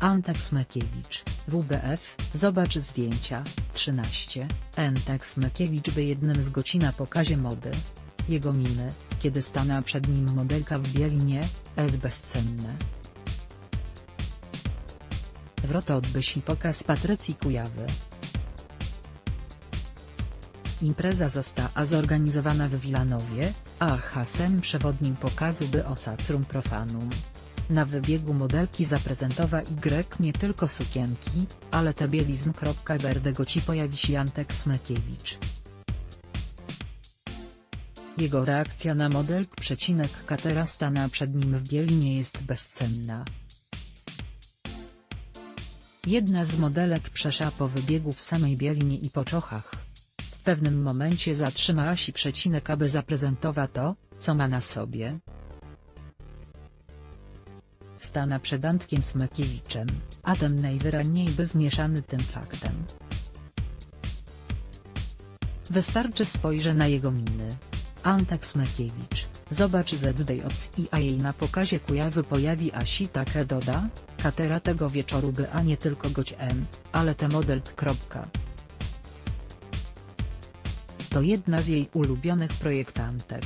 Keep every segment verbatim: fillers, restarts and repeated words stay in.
Antek Smekiewicz, W B F, zobacz zdjęcia, trzynaście, Antek Smekiewicz by jednym z gości na pokazie mody. Jego miny, kiedy stanęła przed nim modelka w bielinie, jest bezcenne. Wrota odbysi pokaz Patrycji Kujawy. Impreza została zorganizowana w Wilanowie, a hasłem przewodnim pokazu było Sacrum Profanum. Na wybiegu modelki zaprezentowa Y nie tylko sukienki, ale te bielizn. Werdego ci pojawi się Antek Smekiewicz. Jego reakcja na modelk przecinek Katera stana przed nim w bielinie jest bezcenna. Jedna z modelek przeszła po wybiegu w samej bielinie i poczochach. W pewnym momencie zatrzymała się przecinek, aby zaprezentować to, co ma na sobie. Stana przed Antkiem Smekiewiczem, a ten najwyraźniej by zmieszany tym faktem. Wystarczy spojrzeć na jego miny. Antek Smekiewicz, zobacz Z D od C I A na pokazie Kujawy pojawi a si takie doda, Katera tego wieczoru by a nie tylko gość M, ale te modelk. To jedna z jej ulubionych projektantek.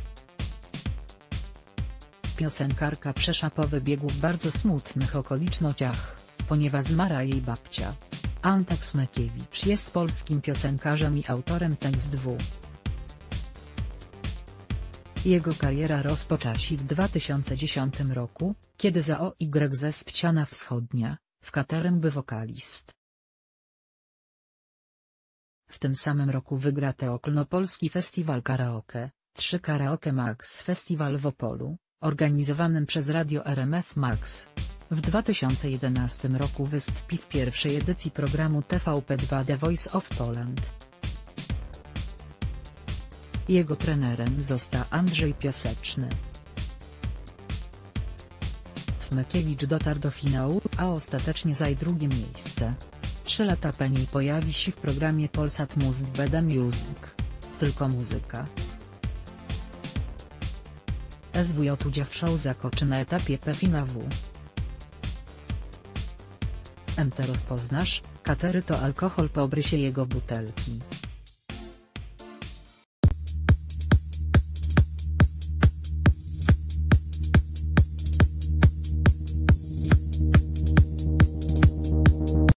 Piosenkarka przeszła po wybiegu w bardzo smutnych okolicznościach, ponieważ zmarła jej babcia. Antek Smekiewicz jest polskim piosenkarzem i autorem tekstów. Jego kariera rozpoczęła się w dwa tysiące dziesiątym roku, kiedy za O Y ze Ściana Wschodnia, w Katerem by wokalist. W tym samym roku wygra Ogólnopolski Festiwal Karaoke, trzy Karaoke Max Festiwal w Opolu, organizowanym przez Radio R M F Max. W dwa tysiące jedenastym roku wystąpi w pierwszej edycji programu T V P dwa The Voice of Poland. Jego trenerem został Andrzej Piaseczny. Smekiewicz dotarł do finału, a ostatecznie zajął drugie miejsce. Trzy lata później pojawi się w programie Polsat Music B D Music. Tylko muzyka. S W J udział w show zakończy na etapie półfinału. M T rozpoznasz, Katery to alkohol po obrysie jego butelki.